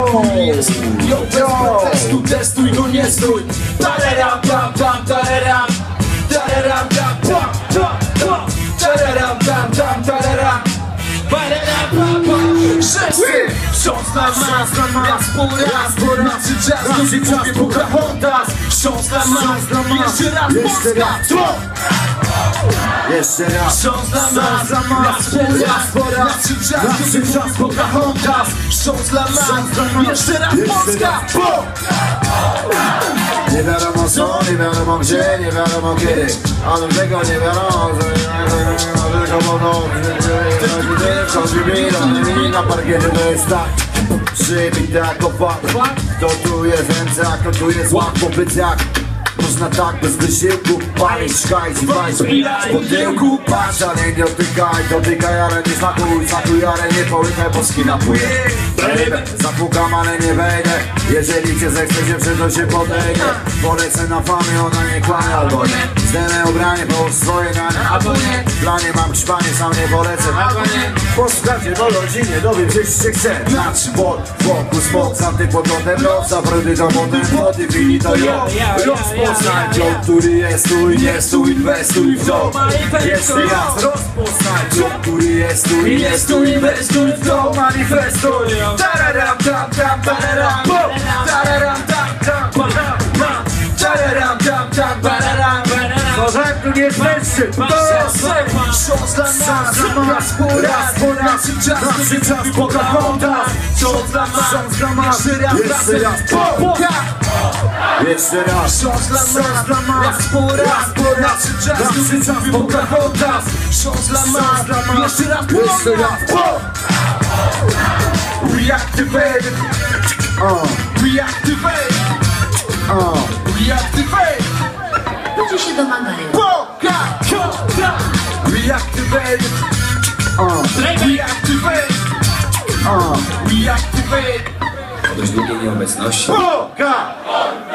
Jo, testu, testuj, no nie stój. Tararam, tam, tam, tararam. Tararam, tam, tam, tam, tararam, tam, tam, tararam. Pararam, pam, pam. Rzeczy, wsiądź na mas, raz po raz. Naszy czas, duży mówię Pocahontas. Wsiądź na mas, jeszcze raz Polska. Jeszcze raz. Wsiądź na mas, raz po raz. Naszy czas, Pocahontas. Wsiądź na mas, jeszcze raz Polska. Nie wiadomo co, nie wiadomo gdzie, nie wiadomo kiedy. Ale tego nie wiadomo, że tylko wodą. Wchodzi mi na parkiecie, to jest tak. Przybity jako fakt. To tu jest ręce, a to tu jest łap po plecach. Można tak bez wysiłku palić, szkajć i wajść po tyłku. Patrz, ale nie dotykaj, ale nie smakuj, ale nie połykaj, bo skinapuje. Zapukam, ale nie wejdę. Jeżeli cię zechce dziewczyn, to się podejdę. Polecę na famie, ona nie kłamie albo nie. Zdejmę ubranie, połóż swoje na nie, albo nie. W planie mam krzpanie, sam nie polecę, albo nie. Posłuchajcie, bo rodzinie, dowiem, że się chce. Nasz wokół smok, za ty pod kątem los. Zawróty to potem wody, wini to jo. Rozpoznaj to, który jest tu i nie stój, inwestuj w to. Jeszcze raz, rozpoznaj to, który jest tu i nie stój, inwestuj w to. Manifestuj. Tararam, tam, tam, tararam. Tararam, tam, tam, tararam. Tararam, tam, tam, tararam. Może tu nie zmęczy. Wsiądź dla nas, raz po raz. Naszy czas, Pocahontas. Wsiądź dla nas, jeszcze raz Polska. Jeszcze raz. Wsiądź dla nas, raz po raz. Naszy czas, Pocahontas. Wsiądź dla nas, jeszcze raz Polska. Reactivate. Reactivate. Reactivate. Ludzie się domagają. Pocahontas. Reactivate. Reactivate. Reactivate. Dość długiej nieobecności. Pocahontas.